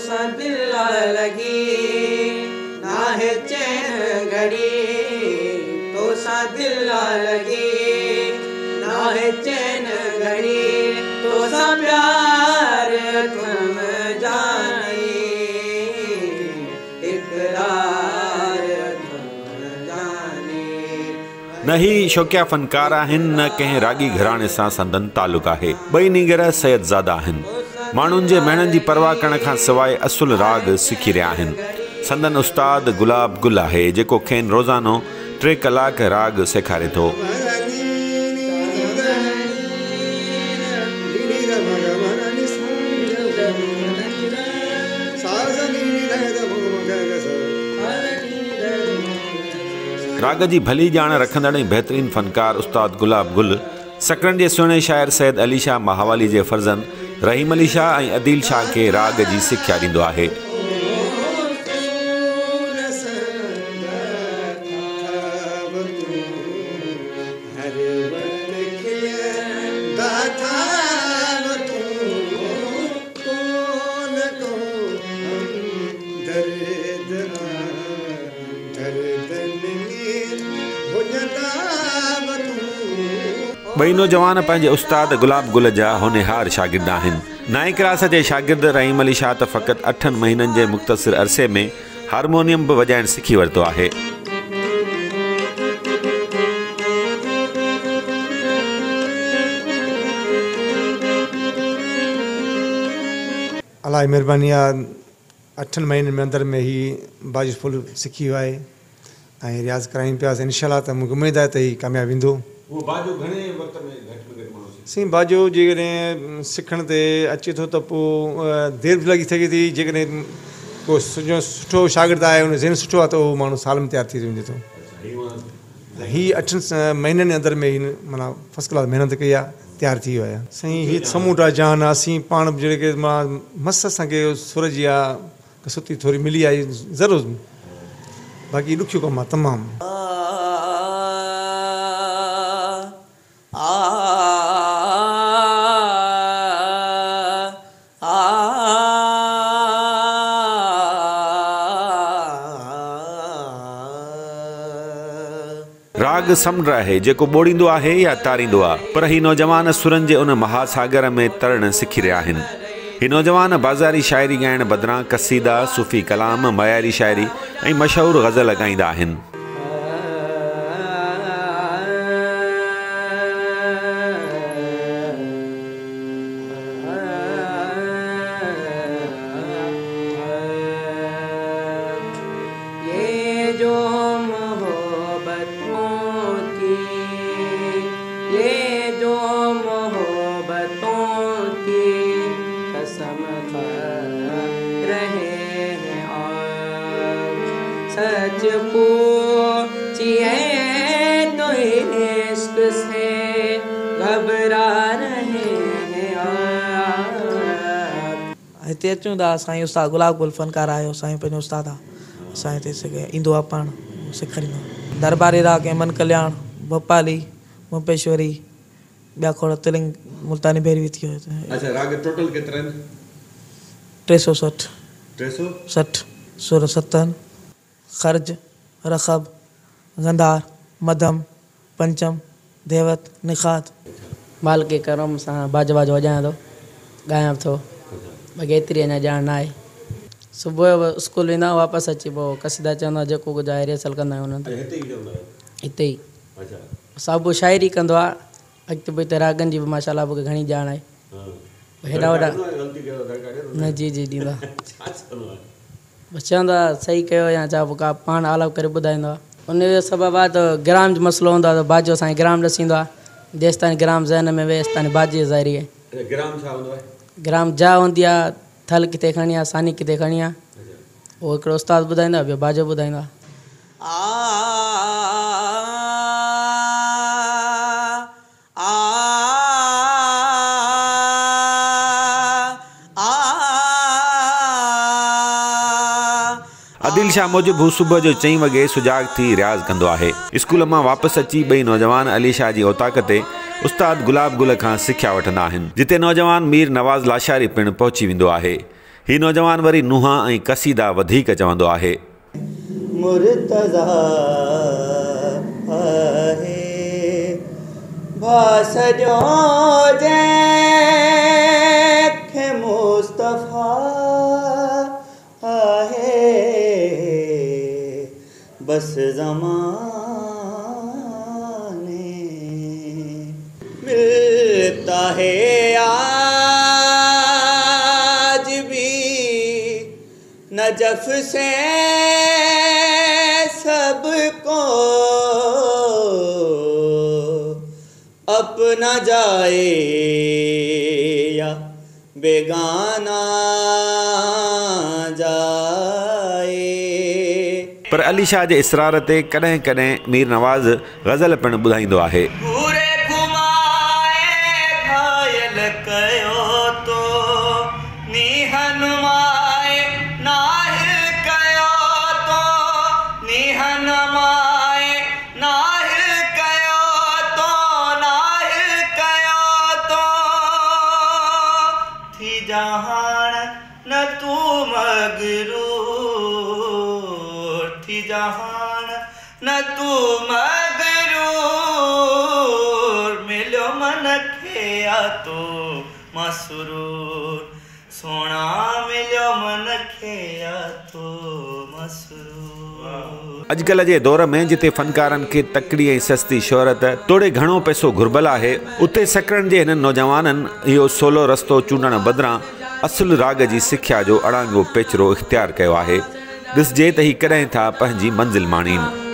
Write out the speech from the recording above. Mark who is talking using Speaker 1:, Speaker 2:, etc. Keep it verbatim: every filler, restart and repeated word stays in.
Speaker 1: सा दिल लगी ना है चैन घड़ी तो सा दिल लगी ना है चैन घड़ी तो सा प्यार तुम जानी इकरार तुम जानी।
Speaker 2: न ही शौकिया फनकार आहिनि न कंहिं रागी घराणे सां संदन तालुक़ आहे। ॿई नीगर सैयदज़ादा आहिनि। माण्हुनि जे महिननि जी परवाह करण खां सवाइ असुल राग सिखी रहिया आहिनि। संदन उस्ताद गुलाब गुल आहे जेको खेनि रोज़ानो टे कलाक राग सेखारे थो। राग जी भली ॼाण रखंदड़ ऐं बहितरीन फनकार उस्ताद गुलाब गुल सकरन जे सुहिणे शाइर सैयद अली शाह महावाली जे फर्ज़न रहीम अली शाह ऐं अदील शाह खे राग जी सिख्या ॾींदो आहे। ॿई नौजवान पंहिंजे उस्ताद गुलाब गुल जा होनहार शागिर्द आहिनि। नाएं क्लास जे शागिर्द रहीम अली शाह त फ़क़ति अठनि महीननि जे मुख़्तसिर अरसे में हारमोनियम बि वॼाइण सिखी वरितो आहे।
Speaker 3: अलाह जी महिरबानी आहे, अठनि महीननि में अंदरि में ही बाजू फुल सिखी वियो आहे ऐं रियाज़ करायूं पियासीं। इनशाला त मूंखे उमेदु आहे त हीउ कामयाबु ईंदो। सी बाजो जेकॾहिं सिखण ते अचे थो त पोइ देरि बि लॻी सघे थी। जेकॾहिं को सुठो शागिर्दु आहे उन ज़हन सुठो आहे त उहो माण्हू साल में तयारु थी वञे थो। हीअ अठनि महीननि जे अंदरि में ही माना फस्ट क्लास महिनत कई आहे, तयारु थी वियो आहे। साईं हीअ समूरा जान आहे। असीं पाण बि जेके मां मस असांखे सुर जी आहे कसुती थोरी मिली आहे ज़रूरु, बाक़ी ॾुखियो कमु आहे तमामु।
Speaker 2: राग समुंड आहे जेको ॿोड़ींदो आहे या तारींदो आहे, पर ही नौजवान सुरनि जे उन महासागर में तरण सिखी रहिया आहिनि। ही नौजवान बाज़ारी शाइरी ॻाइण बदिरां क़सीदा, सूफ़ी कलाम, मयारी शाइरी ऐं मशहूरु ग़ज़ल ॻाईंदा आहिनि।
Speaker 1: सच पूछिए तो इश्क से घबरा रहे हैं।
Speaker 4: हिते अचूं था साईं उस्ताद गुलाब गुल फनकार आयो साईं पंहिंजो उस्ताद आहे। असां हिते सघे ईंदो आहे पाण सेखारींदो। दरबारी राग ऐं मन कल्याण, भोपाली, मुपेश्वरी, ॿिया खोड़ तिलिंग, मुल्तानी भैरवी थी वियो।
Speaker 2: अच्छा, राग टोटल केतिरा आहिनि?
Speaker 4: टे सौ सठि
Speaker 2: टे सौ
Speaker 4: सठि सुर सतन, खर्ज, रखब, गंधार, मध्यम, पंचम, देवत, निखात। माल के करम सां बाज बाज वॼायां थो, ॻायां थो। बाक़ी एतिरी अञा ॼाण न आहे। सुबुह जो स्कूल वेंदा वापसि अची पोइ कसीदा चवंदा जेको कुझु आहे रिहर्सल कंदा आहियूं उन्हनि ते हिते ई। सभु शाइरी कंदो आहे। अॻिते पोइ हिते रागनि जी बि माशाल्लाह मूंखे घणी ॼाण आहे। हेॾा वॾा न जी जी ॾींदा बसि चवंदो आहे सही कयो या छा का पाण अलॻि करे ॿुधाईंदो आहे। उनजो सबबु आहे त ग्राम जो मसइलो हूंदो आहे त बाजो असांखे ग्राम ॾसींदो आहे। जेसि ताईं ग्राम ज़हन में वेसि ताईं बाजे ज़ाहिरी आहे।
Speaker 2: ग्राम छा हूंदो आहे?
Speaker 4: ग्राम जा हूंदी आहे, थल किथे खणी आहे, सानी किथे खणी आहे, उहो हिकिड़ो उस्ताद ॿुधाईंदो आहे, ॿियो बाजो ॿुधाईंदो आहे।
Speaker 2: आदिल शाह मूजिबि हू सुबुह जो चईं वॻे सुजाग थी रियाज़ कंदो आहे। स्कूल मां वापसि अची ॿई नौजवान अली शाह जी औताक ते उस्ताद गुलाब गुल खां सिख्या वठंदा आहिनि, जिते नौजवान मीर नवाज़ लाशारी पिणु पहुची वेंदो आहे। ही नौजवान वरी नुहा ऐं कसीदा वधीक चवंदो आहे।
Speaker 1: मुर्तज़ा आहे भास जो जंहिंखे मुस्तफ़ा आहे बस ज़माने मिलता है आज भी नजफ से सबको अपना जाए या बेगाना जाए।
Speaker 2: पर अली शाह जे इसरार ते कॾहिं कॾहिं मीर नवाज़ ग़ज़ल पिणु ॿुधाईंदो आहे।
Speaker 1: पूरे घुमाए घायल कयो तो निहनुमाए नाहिल कयो तो निहनुमाए नाहिल कयो तो नाहिल कयो तो थी जहान न तू मगरूर थी जहान न तू मगरूर मिलो मन खे आ तो मसरूर सोना मिलो मन खे आ तो मसरूर।
Speaker 2: अॼुकल्ह जे दौर में जिते फ़नकारनि खे तकड़ी ऐं सस्ती शोहरत तोड़े घणो पैसो घुर्बल आहे, उते सकिड़नि जे हिननि नौजवाननि इहो सोलो रस्तो चूंडण बदिरां असुल राग जी सिख्या जो अड़ांगो पेचरो इख़्तियार कयो आहे। ॾिसजे त ही कॾहिं था पंहिंजी मंज़िल माणीनि।